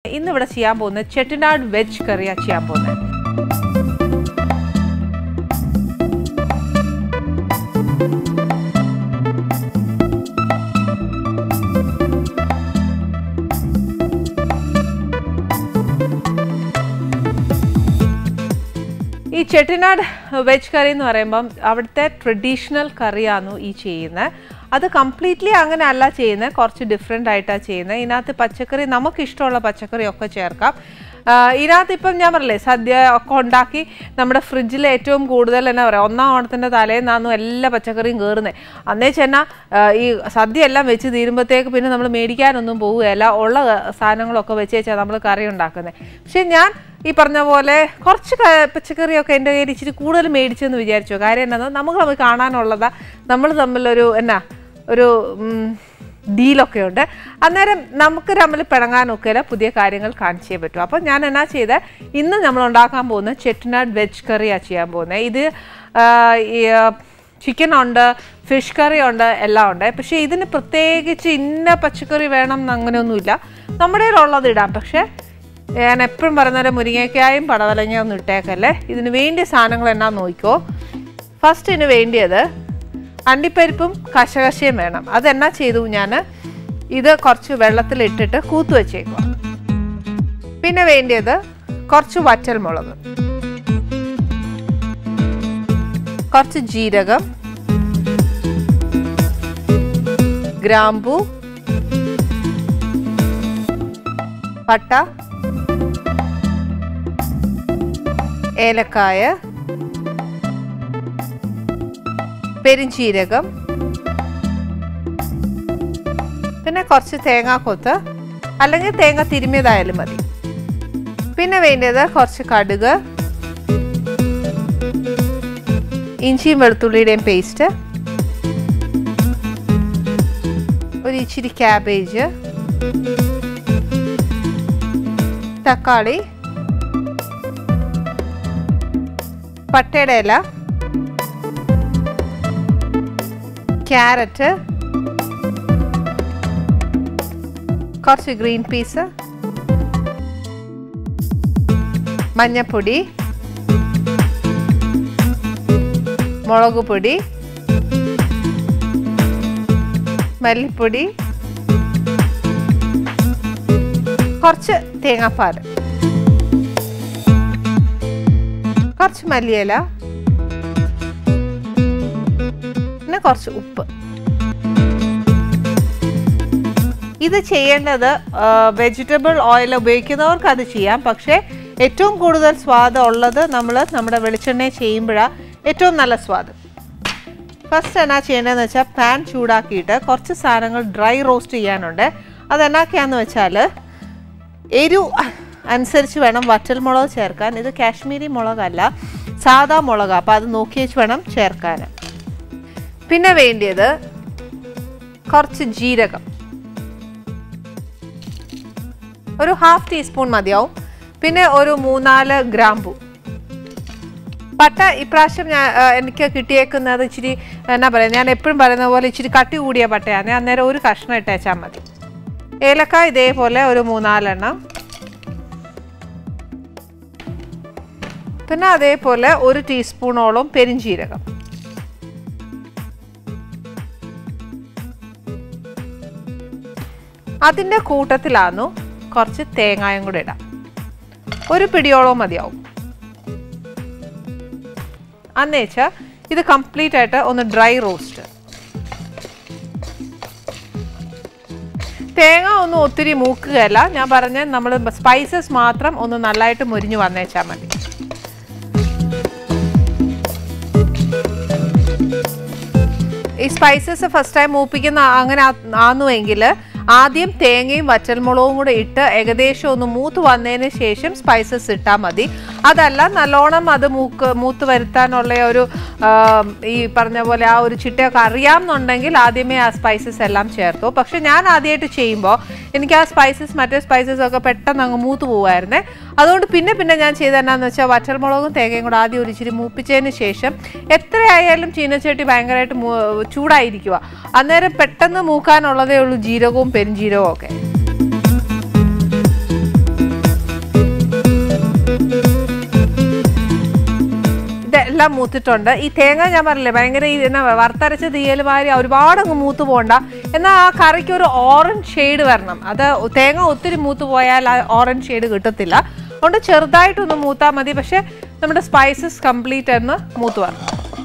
ഇന്നിവിടെ ചെയ്യാൻ പോകുന്നത് ചെട്ടിനാട് വെജ് കറിയാണ് ചെയ്യാൻ പോകുന്നത്. ഈ ചെട്ടിനാട് വെജ് കറി എന്ന് പറയുമ്പം അവിടുത്തെ ട്രഡീഷണൽ കറിയാണ് ഈ ചെയ്യുന്നത്. അത് കംപ്ലീറ്റ്ലി അങ്ങനെ അല്ല ചെയ്യുന്നത്, കുറച്ച് ഡിഫറെൻ്റ് ആയിട്ടാണ് ചെയ്യുന്നത്. ഇതിനകത്ത് പച്ചക്കറി നമുക്കിഷ്ടമുള്ള പച്ചക്കറിയൊക്കെ ചേർക്കാം. ഇതിനകത്ത് ഇപ്പം ഞാൻ പറഞ്ഞില്ലേ സദ്യ ഒക്കെ ഉണ്ടാക്കി നമ്മുടെ ഫ്രിഡ്ജിൽ ഏറ്റവും കൂടുതൽ എന്നാ പറയുക, ഒന്നാം ഓണത്തിൻ്റെ തലേന്നാന്നും എല്ലാ പച്ചക്കറിയും കയറുന്നത്. അന്നേ ചെന്നാൽ ഈ സദ്യ എല്ലാം വെച്ച് തീരുമ്പോഴത്തേക്ക് പിന്നെ നമ്മൾ മേടിക്കാനൊന്നും പോവുകയല്ല, ഉള്ള സാധനങ്ങളൊക്കെ വെച്ച് വെച്ചാൽ നമ്മൾ കറി ഉണ്ടാക്കുന്നത്. പക്ഷേ ഞാൻ ഈ പറഞ്ഞ പോലെ കുറച്ച് പച്ചക്കറിയൊക്കെ എൻ്റെ കയ്യിൽ ഇച്ചിരി കൂടുതൽ മേടിച്ചെന്ന് വിചാരിച്ചു. കാര്യം എന്നാന്ന് നമുക്ക് നമ്മൾ കാണാനുള്ളതാ, നമ്മൾ തമ്മിലൊരു ഒരു ഡീലൊക്കെ ഉണ്ട്. അന്നേരം നമുക്ക് തമ്മിൽ പിണങ്ങാനൊക്കെയല്ല, പുതിയ കാര്യങ്ങൾ കാണിച്ചേ പറ്റും. അപ്പോൾ ഞാൻ എന്നാ ചെയ്ത് ഇന്ന് നമ്മൾ ഉണ്ടാക്കാൻ പോകുന്നത് ചെട്ടിനാട് വെജ് കറിയാണ് ചെയ്യാൻ പോകുന്നത്. ഇത് ചിക്കൻ ഉണ്ട്, ഫിഷ് കറി ഉണ്ട്, എല്ലാം ഉണ്ട്. പക്ഷേ ഇതിന് പ്രത്യേകിച്ച് ഇന്ന പച്ചക്കറി വേണം അങ്ങനെയൊന്നുമില്ല, നമ്മുടെ കയ്യിലുള്ളത് ഇടാം. പക്ഷേ ഞാൻ എപ്പോഴും പറയുന്നവരെ മുരിങ്ങയ്ക്കായും പടവലങ്ങയും ഒന്നും ഇട്ടേക്കല്ലേ. ഇതിന് വേണ്ടിയ സാധനങ്ങൾ എന്നാ നോക്കിക്കോ. ഫസ്റ്റ് ഇതിന് വേണ്ടിയത് അണ്ടിപ്പരിപ്പും കശകശയും വേണം. അതെന്നാ ചെയ്തു, ഞാൻ ഇത് കുറച്ച് വെള്ളത്തിലിട്ടിട്ട് കൂത്തു വെച്ചേക്കുക. പിന്നെ വേണ്ടിയത് കുറച്ച് വറ്റൽമുളക്, കുറച്ച് ജീരകം, ഗ്രാമ്പൂ, പട്ട, ഏലക്കായ, പെരിഞ്ചീരകം, പിന്നെ കുറച്ച് തേങ്ങാക്കൊത്ത് അല്ലെങ്കിൽ തേങ്ങ തിരുമ്മിയതായാലും മതി. പിന്നെ വേണ്ടത് കുറച്ച് കടുക്, ഇഞ്ചിയും വെളുത്തുള്ളിയുടെയും പേസ്റ്റ്, ഒരു ഇച്ചിരി ക്യാബേജ്, തക്കാളി, പട്ടയുടെ ഇല, ക്യാരറ്റ്, കുറച്ച് ഗ്രീൻ പീസ്, മഞ്ഞൾപ്പൊടി, മുളക് പൊടി, മല്ലിപ്പൊടി, കുറച്ച് തേങ്ങാപ്പാൽ, കുറച്ച് മല്ലിയില, പിന്നെ കുറച്ച് ഉപ്പ്. ഇത് ചെയ്യേണ്ടത് വെജിറ്റബിൾ ഓയിൽ ഉപയോഗിക്കുന്നവർക്ക് അത് ചെയ്യാം. പക്ഷേ ഏറ്റവും കൂടുതൽ സ്വാദ് ഉള്ളത് നമ്മുടെ വെളിച്ചെണ്ണ ചെയ്യുമ്പോഴാണ് ഏറ്റവും നല്ല സ്വാദ്. ഫസ്റ്റ് എന്നാ ചെയ്യേണ്ടതെന്ന് വെച്ചാൽ പാൻ ചൂടാക്കിയിട്ട് കുറച്ച് സാധനങ്ങൾ ഡ്രൈ റോസ്റ്റ് ചെയ്യാനുണ്ട്. അതെന്നാക്കിയാന്ന് വെച്ചാൽ എരിവ് അനുസരിച്ച് വേണം വറ്റൽമുളക് ചേർക്കാൻ. ഇത് കാശ്മീരി മുളകല്ല, സാദാ മുളകാണ്. അപ്പോൾ അത് നോക്കി വെച്ച് വേണം ചേർക്കാൻ. പിന്നെ വേണ്ടിയത് കുറച്ച് ജീരകം, ഒരു 1/2 ടീസ്പൂൺ മതിയാവും. പിന്നെ ഒരു 3-4 ഗ്രാമ്പു. പട്ട ഇപ്രാവശ്യം എനിക്ക് കിട്ടിയേക്കുന്നത് ഇച്ചിരി എന്നാ പറയുക, ഞാൻ എപ്പോഴും പറയുന്ന പോലെ ഇച്ചിരി കട്ടി കൂടിയ പട്ടയാണ്. അന്നേരം ഒരു കഷ്ണം ഇട്ടേച്ചാൽ മതി. ഏലക്കായ ഇതേപോലെ ഒരു 3-4 എണ്ണം. പിന്നെ അതേപോലെ 1 ടീസ്പൂണോളം പെരിഞ്ചീരകം. അതിൻ്റെ കൂട്ടത്തിലാന്നു കുറച്ച് തേങ്ങായും കൂടെ ഇടാം. ഒരു പിടിയോളം മതിയാവും. അന്നേച്ചാൽ ഇത് കംപ്ലീറ്റ് ആയിട്ട് ഒന്ന് ഡ്രൈ റോസ്റ്റ്. തേങ്ങ ഒന്നും ഒത്തിരി മൂക്കുകയല്ല, ഞാൻ പറഞ്ഞ നമ്മൾ സ്പൈസസ് മാത്രം ഒന്ന് നല്ലതായിട്ട് മുരിഞ്ഞു വന്നേച്ചാൽ മതി. ഈ സ്പൈസസ് ഫസ്റ്റ് ടൈം മൂപ്പിക്കുന്ന അങ്ങനെ ആന്നുവെങ്കിൽ ആദ്യം തേങ്ങയും വറ്റൽമുളകും കൂടെ ഇട്ട് ഏകദേശം ഒന്ന് മൂത്ത് വന്നതിന് ശേഷം സ്പൈസസ് ഇട്ടാൽ മതി. അതല്ല നല്ലോണം അത് മൂത്ത് വരുത്താനുള്ള ഒരു ഈ പറഞ്ഞ പോലെ ആ ഒരു ചിട്ടയൊക്കെ അറിയാമെന്നുണ്ടെങ്കിൽ ആദ്യമേ ആ സ്പൈസസ് എല്ലാം ചേർത്തു. പക്ഷെ ഞാൻ ആദ്യമായിട്ട് ചെയ്യുമ്പോൾ എനിക്ക് ആ സ്പൈസസ് മറ്റേ സ്പൈസസ് ഒക്കെ പെട്ടെന്ന് അങ്ങ് മൂത്ത് പോകുമായിരുന്നേ. അതുകൊണ്ട് പിന്നെ ഞാൻ ചെയ്തെന്നാന്ന് വെച്ചാൽ വറ്റൽമുളകും തേങ്ങയും കൂടെ ആദ്യം ഒരു ഇച്ചിരി മൂപ്പിച്ചതിന് ശേഷം എത്രയായാലും ചീനച്ചട്ടി ഭയങ്കരമായിട്ട് ചൂടായിരിക്കുക. അന്നേരം പെട്ടെന്ന് മൂക്കാനുള്ളതേ ഉള്ളൂ ജീരകവും പെരുംജീരകവും ഒക്കെ. എല്ലാം മൂത്തിട്ടുണ്ട്. ഈ തേങ്ങ ഞാൻ പറഞ്ഞില്ലേ ഭയങ്കര എന്നാ വറുത്തരച്ച തീയൽ മാതിരി ഒരുപാട് അങ്ങ് മൂത്ത് പോകണ്ട. എന്നാൽ ആ കറിക്ക് ഒരു ഓറഞ്ച് ഷെയ്ഡ് വരണം. അത് തേങ്ങ ഒത്തിരി മൂത്ത് പോയാൽ ആ ഓറഞ്ച് ഷെയ്ഡ് കിട്ടത്തില്ല. അതുകൊണ്ട് ചെറുതായിട്ടൊന്ന് മൂത്താൽ മതി. പക്ഷെ നമ്മുടെ സ്പൈസസ് കംപ്ലീറ്റ് ഒന്ന് മൂത്ത് വരണം.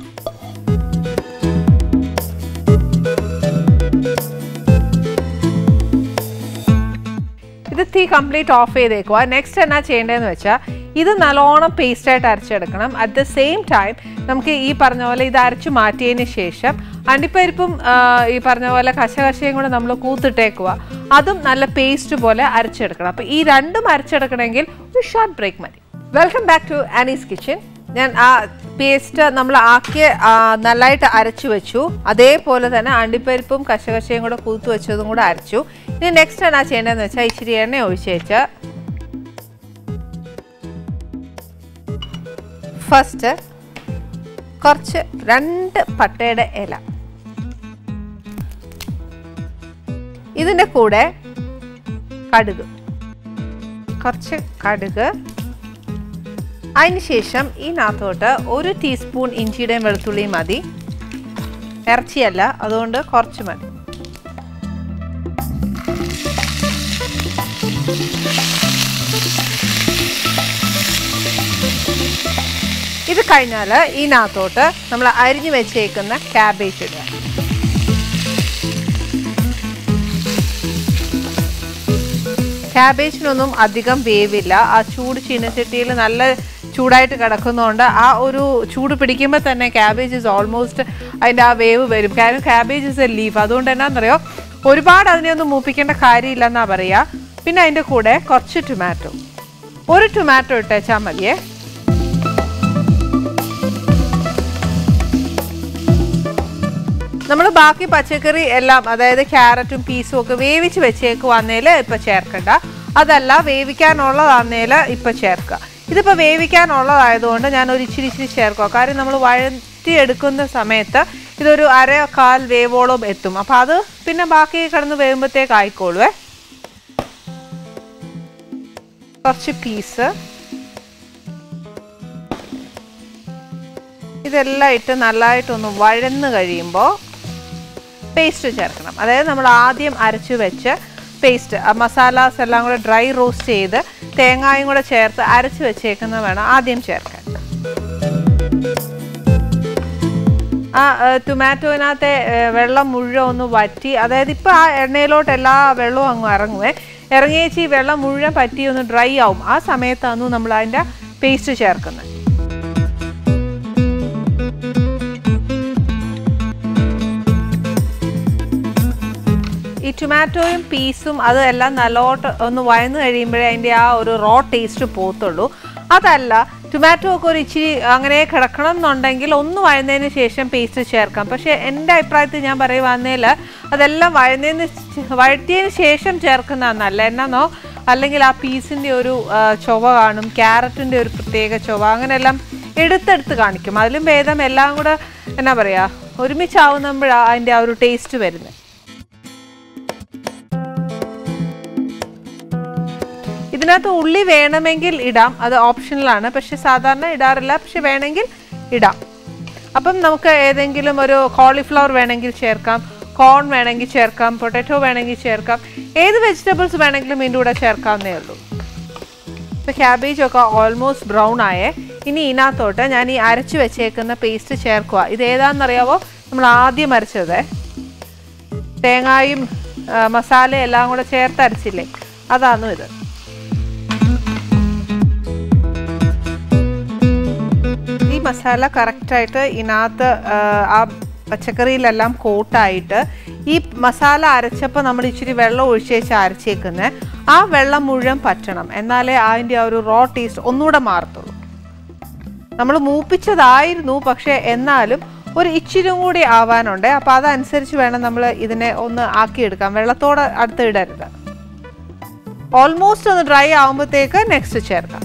ഇത് തീ കംപ്ലീറ്റ് ഓഫ് ചെയ്തേക്കുക. നെക്സ്റ്റ് എന്നാ ചെയ്യേണ്ടതെന്ന് വെച്ചാൽ ഇത് നല്ലോണം പേസ്റ്റായിട്ട് അരച്ചെടുക്കണം. അറ്റ് ദ സെയിം ടൈം നമുക്ക് ഈ പറഞ്ഞ പോലെ ഇത് അരച്ചു മാറ്റിയതിന് ശേഷം അണ്ടിപ്പരിപ്പും ഈ പറഞ്ഞ പോലെ കശകശയും കൂടെ നമ്മൾ കൂത്തിട്ടേക്കുക. അതും നല്ല പേസ്റ്റ് പോലെ അരച്ചെടുക്കണം. അപ്പോൾ ഈ രണ്ടും അരച്ചെടുക്കണമെങ്കിൽ ഒരു ഷോർട്ട് ബ്രേക്ക് മതി. Welcome back to Annie's kitchen. ഞാൻ ആ പേസ്റ്റ് നമ്മൾ ആക്കി നല്ലതായിട്ട് അരച്ചു വെച്ചു. അതേപോലെ തന്നെ അണ്ടിപ്പരിപ്പും കശകശയും കൂടെ കൂത്തു വെച്ചതും കൂടെ അരച്ചു. ഇനി നെക്സ്റ്റ് എന്നാ ചെയ്യേണ്ടതെന്ന് വെച്ചാൽ ഇച്ചിരി എണ്ണ ഒഴിച്ചേച്ച് ഫസ്റ്റ് കുറച്ച് 2 പട്ടയുടെ ഇല, ഇതിൻ്റെ കൂടെ കടുക്, കുറച്ച് കടുക്. അതിനുശേഷം ഇതിനകത്തോട്ട് 1 ടീസ്പൂൺ ഇഞ്ചിയുടെയും വെളുത്തുള്ളിയും മതി. ഇറച്ചിയല്ല, അതുകൊണ്ട് കുറച്ച് മതി. ഇത് കഴിഞ്ഞാൽ ഇതിനകത്തോട്ട് നമ്മൾ അരിഞ്ഞു വെച്ചേക്കുന്ന ക്യാബേജ് ഇടുക. ക്യാബേജിനൊന്നും അധികം വേവില്ല. ആ ചൂട് ചീനച്ചട്ടിയിൽ നല്ല ചൂടായിട്ട് കിടക്കുന്നതുകൊണ്ട് ആ ഒരു ചൂട് പിടിക്കുമ്പോൾ തന്നെ ക്യാബേജ് ഇസ് ഓൾമോസ്റ്റ് അതിൻ്റെ ആ വേവ് വരും. കാരണം ക്യാബേജ് ഇസ് എ ലീഫ്. അതുകൊണ്ട് എന്നാന്നറിയോ ഒരുപാട് അതിനെയൊന്നും മൂപ്പിക്കേണ്ട കാര്യമില്ലെന്നാണ് പറയുക. പിന്നെ അതിൻ്റെ കൂടെ കുറച്ച് ടൊമാറ്റോ, 1 ടൊമാറ്റോ ഇട്ടേച്ചാൽ മതിയേ. നമ്മൾ ബാക്കി പച്ചക്കറി എല്ലാം അതായത് ക്യാരറ്റും പീസും ഒക്കെ വേവിച്ച് വെച്ചേക്കുവാന്നേൽ ഇപ്പം ചേർക്കണ്ട. അതല്ല വേവിക്കാനുള്ളതാന്നേൽ ഇപ്പം ചേർക്കുക. ഇതിപ്പോൾ വേവിക്കാനുള്ളതായതുകൊണ്ട് ഞാൻ ഒരു ഇച്ചിരി ചേർക്കുക. കാര്യം നമ്മൾ വഴറ്റിയെടുക്കുന്ന സമയത്ത് ഇതൊരു 1/4 വേവോളം എത്തും. അപ്പോൾ അത് പിന്നെ ബാക്കി കിടന്ന് വേകുമ്പോഴത്തേക്ക് ആയിക്കോളുവേ. കുറച്ച് പീസ് ഇതെല്ലാം ഇട്ട് നല്ലതായിട്ടൊന്ന് വഴന്ന് കഴിയുമ്പോൾ പേസ്റ്റ് ചേർക്കണം. അതായത് നമ്മൾ ആദ്യം അരച്ചു വെച്ച് പേസ്റ്റ് മസാലാസ് എല്ലാം കൂടെ ഡ്രൈ റോസ്റ്റ് ചെയ്ത് തേങ്ങായും കൂടെ ചേർത്ത് അരച്ച് വെച്ചേക്കുന്നത് വേണം ആദ്യം ചേർക്കാൻ. ആ ടൊമാറ്റോയിനകത്തെ വെള്ളം മുഴുവൻ ഒന്ന് വറ്റി, അതായത് ഇപ്പോൾ ആ എണ്ണയിലോട്ട് എല്ലാ വെള്ളവും അങ്ങ് ഇറങ്ങുവേ. ഇറങ്ങിയേച്ച് ഈ വെള്ളം മുഴുവൻ പറ്റി ഒന്ന് ഡ്രൈ ആവും. ആ സമയത്താണ് നമ്മൾ അതിൻ്റെ പേസ്റ്റ് ചേർക്കുന്നത്. ഈ ടൊമാറ്റോയും പീസും അതെല്ലാം നല്ലോട്ട് ഒന്ന് വഴന്ന് കഴിയുമ്പോഴേ അതിൻ്റെ ആ ഒരു റോ ടേസ്റ്റ് പോത്തുള്ളൂ. അതല്ല ടൊമാറ്റോ ഒക്കെ ഒരു ഇച്ചിരി അങ്ങനെ കിടക്കണം എന്നുണ്ടെങ്കിൽ ഒന്ന് വഴന്നതിന് ശേഷം പേസ്റ്റ് ചേർക്കാം. പക്ഷേ എൻ്റെ അഭിപ്രായത്തിൽ ഞാൻ പറയുവാന്നേൽ അതെല്ലാം വഴറ്റിയതിന് ശേഷം ചേർക്കുന്നതാണ് നല്ല. എന്നാന്നോ അല്ലെങ്കിൽ ആ പീസിൻ്റെ ഒരു ചൊവ കാണും, ക്യാരറ്റിൻ്റെ ഒരു പ്രത്യേക ചൊവ, അങ്ങനെയെല്ലാം എടുത്തെടുത്ത് കാണിക്കും. അതിലും ഭേദം എല്ലാം കൂടെ എന്നാ പറയുക ഒരുമിച്ചാവുമ്പോഴാണ് അതിൻ്റെ ആ ഒരു ടേസ്റ്റ് വരുന്നത്. ഇതിനകത്ത് ഉള്ളി വേണമെങ്കിൽ ഇടാം, അത് ഓപ്ഷണലാണ്. പക്ഷെ സാധാരണ ഇടാറില്ല, പക്ഷെ വേണമെങ്കിൽ ഇടാം. അപ്പം നമുക്ക് ഏതെങ്കിലും ഒരു കോളിഫ്ലവർ വേണമെങ്കിൽ ചേർക്കാം, കോൺ വേണമെങ്കിൽ ചേർക്കാം, പൊട്ടാറ്റോ വേണമെങ്കിൽ ചേർക്കാം, ഏത് വെജിറ്റബിൾസ് വേണമെങ്കിലും ഇതിൻ്റെ കൂടെ ചേർക്കാവുന്നേ ഉള്ളൂ. ഇപ്പോൾ ക്യാബേജൊക്കെ ഓൾമോസ്റ്റ് ബ്രൗൺ ആയേ. ഇനി ഇതിനകത്തോട്ട് ഞാൻ ഈ അരച്ച് വെച്ചേക്കുന്ന പേസ്റ്റ് ചേർക്കുക. ഇത് ഏതാണെന്നറിയാവോ? നമ്മൾ ആദ്യം അരച്ചത് തേങ്ങായും മസാലയും എല്ലാം കൂടെ ചേർത്ത് അരച്ചില്ലേ, അതാണ് ഇത്. ഈ മസാല കറക്റ്റായിട്ട് ഇതിനകത്ത് ആ പച്ചക്കറിയിലെല്ലാം കോട്ടായിട്ട് ഈ മസാല അരച്ചപ്പോൾ നമ്മൾ ഇച്ചിരി വെള്ളം ഒഴിച്ചേച്ച് അരച്ചേക്കുന്നത് ആ വെള്ളം മുഴുവൻ പറ്റണം. എന്നാലേ അതിൻ്റെ ആ ഒരു റോ ടേസ്റ്റ് ഒന്നുകൂടെ മാറത്തുള്ളൂ. നമ്മൾ മൂപ്പിച്ചതായിരുന്നു, പക്ഷേ എന്നാലും ഒരു ഇച്ചിരി കൂടി ആവാനുണ്ട്. അപ്പോൾ അതനുസരിച്ച് വേണം നമ്മൾ ഇതിനെ ഒന്ന് ആക്കിയെടുക്കാം. വെള്ളത്തോടെ അടുത്ത് ഇടരുത്. ഓൾമോസ്റ്റ് ഒന്ന് ഡ്രൈ ആകുമ്പോഴത്തേക്ക് നെക്സ്റ്റ് ചേർക്കാം.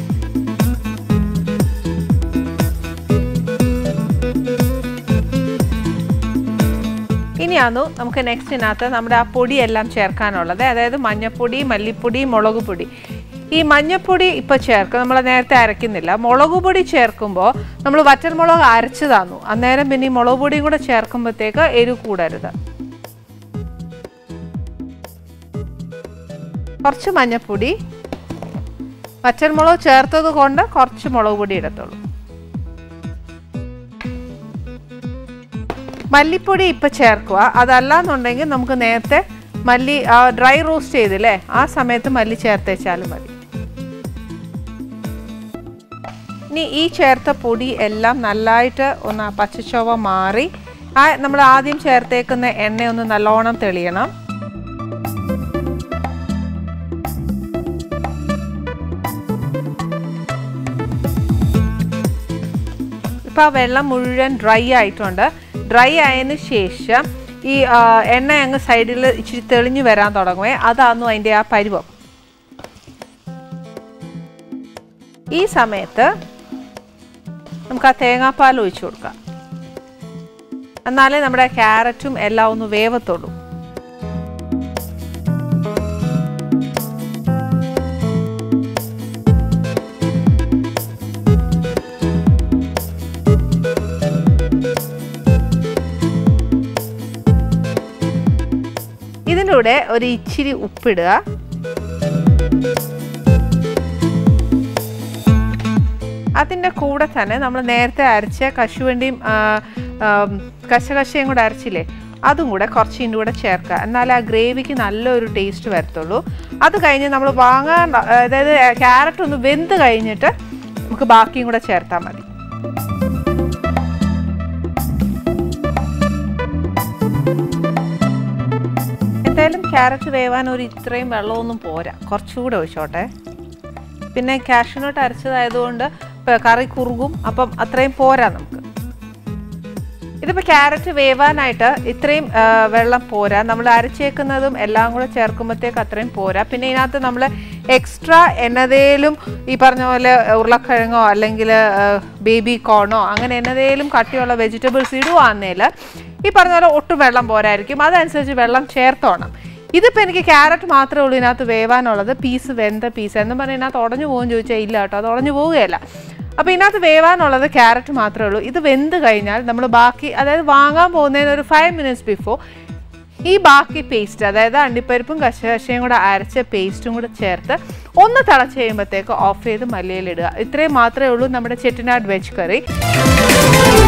ഇനിയാണ് നമുക്ക് നെക്സ്റ്റിനകത്ത് നമ്മുടെ ആ പൊടിയെല്ലാം ചേർക്കാനുള്ളത്. അതായത് മഞ്ഞൾപ്പൊടി, മല്ലിപ്പൊടി, മുളക് പൊടി. ഈ മഞ്ഞൾപ്പൊടി ഇപ്പോൾ ചേർക്കുക, നമ്മൾ നേരത്തെ അരയ്ക്കുന്നില്ല. മുളക് പൊടി ചേർക്കുമ്പോൾ നമ്മൾ വറ്റൽമുളക് അരച്ച് തന്നു, അന്നേരം പിന്നെ ഈ മുളക് പൊടിയും കൂടെ ചേർക്കുമ്പോഴത്തേക്ക് എരിവ് കൂടരുത്. കുറച്ച് മഞ്ഞൾപ്പൊടി, വറ്റൽമുളക് ചേർത്തത് കൊണ്ട് കുറച്ച് മുളക് പൊടി ഇടത്തുള്ളൂ. മല്ലിപ്പൊടി ഇപ്പം ചേർക്കുക, അതല്ലാന്നുണ്ടെങ്കിൽ നമുക്ക് നേരത്തെ മല്ലി ഡ്രൈ റോസ്റ്റ് ചെയ്തില്ലേ, ആ സമയത്ത് മല്ലി ചേർത്തേച്ചാലും മതി. ഇനി ഈ ചേർത്ത പൊടി എല്ലാം നല്ലതായിട്ട് ഒന്ന് പച്ചച്ചൊവ മാറി നമ്മൾ ആദ്യം ചേർത്തേക്കുന്ന എണ്ണ ഒന്ന് നല്ലോണം തെളിയണം. ഇപ്പം ആ വെള്ളം മുഴുവൻ ഡ്രൈ ആയിട്ടുണ്ട്. ഡ്രൈ ആയതിന് ശേഷം ഈ എണ്ണ അങ്ങ് സൈഡിൽ ഇച്ചിരി തെളിഞ്ഞു വരാൻ തുടങ്ങുമേ, അതാന്നു അതിൻ്റെ ആ പരുവം. ഈ സമയത്ത് നമുക്ക് ആ തേങ്ങാപ്പാൽ ഒഴിച്ചു കൊടുക്കാം, എന്നാലേ നമ്മുടെ ക്യാരറ്റും എല്ലാം ഒന്ന് വേവത്തുള്ളൂ. ഇതിലൂടെ ഒരു ഇച്ചിരി ഉപ്പിടുക. അതിൻ്റെ കൂടെ തന്നെ നമ്മൾ നേരത്തെ അരച്ച കശുവണ്ടിയും കശകശയും കൂടെ അരച്ചില്ലേ, അതും കൂടെ കുറച്ചിൻ്റെ കൂടെ ചേർക്കുക, എന്നാലേ ആ ഗ്രേവിക്ക് നല്ലൊരു ടേസ്റ്റ് വരത്തുള്ളൂ. അത് കഴിഞ്ഞ് നമ്മൾ വാങ്ങാൻ, അതായത് ക്യാരറ്റ് ഒന്ന് വെന്ത് കഴിഞ്ഞിട്ട് നമുക്ക് ബാക്കിയും കൂടെ ചേർത്താൽ മതി. എന്തായാലും ക്യാരറ്റ് വേവാൻ ഒരു ഇത്രയും വെള്ളമൊന്നും പോരാ, കുറച്ചുകൂടെ ഒഴിച്ചോട്ടെ. പിന്നെ കാഷ്യൂനട്ട് അരച്ചതായതുകൊണ്ട് കറി കുറുകും, അപ്പം അത്രയും പോരാ നമുക്ക്. ഇതിപ്പോൾ ക്യാരറ്റ് വേവാനായിട്ട് ഇത്രയും വെള്ളം പോരാ, നമ്മൾ അരച്ചേക്കുന്നതും എല്ലാം കൂടെ ചേർക്കുമ്പോഴത്തേക്ക് അത്രയും പോരാ. പിന്നെ ഇതിനകത്ത് നമ്മൾ എക്സ്ട്രാ എന്നതേലും ഈ പറഞ്ഞ പോലെ ഉരുളക്കിഴങ്ങോ അല്ലെങ്കിൽ ബേബി കോണോ അങ്ങനെ എന്നതേലും കട്ടിയുള്ള വെജിറ്റബിൾസ് ഇടുവാന്നേൽ ഈ പറഞ്ഞ പോലെ ഒട്ടും വെള്ളം പോരായിരിക്കും, അതനുസരിച്ച് വെള്ളം ചേർത്തോണം. ഇതിപ്പോൾ എനിക്ക് ക്യാരറ്റ് മാത്രമേ ഉള്ളൂ ഇതിനകത്ത് വേവാനുള്ളത്, പീസ് വെന്ത പീസ് എന്നും പറഞ്ഞാൽ ഇതിനകത്ത് ഉടഞ്ഞു പോകുമെന്ന് ചോദിച്ചാൽ ഇല്ല കേട്ടോ, അത് ഉടഞ്ഞു പോവുകയല്ല. അപ്പോൾ ഇതിനകത്ത് വേവാനുള്ളത് ക്യാരറ്റ് മാത്രമേ ഉള്ളൂ. ഇത് വെന്ത് കഴിഞ്ഞാൽ നമ്മൾ ബാക്കി, അതായത് വാങ്ങാൻ പോകുന്നതിന് ഒരു 5 minutes ബിഫോർ ഈ ബാക്കി പേസ്റ്റ്, അതായത് അണ്ടിപ്പരിപ്പും കശകശയും കൂടെ അരച്ച പേസ്റ്റും കൂടെ ചേർത്ത് ഒന്ന് തിളച്ച് കഴിയുമ്പോഴത്തേക്ക് ഓഫ് ചെയ്ത് മല്ലിയിലിടുക. ഇത്രയും മാത്രമേ ഉള്ളൂ നമ്മുടെ ചെട്ടിനാട് വെജ് കറി.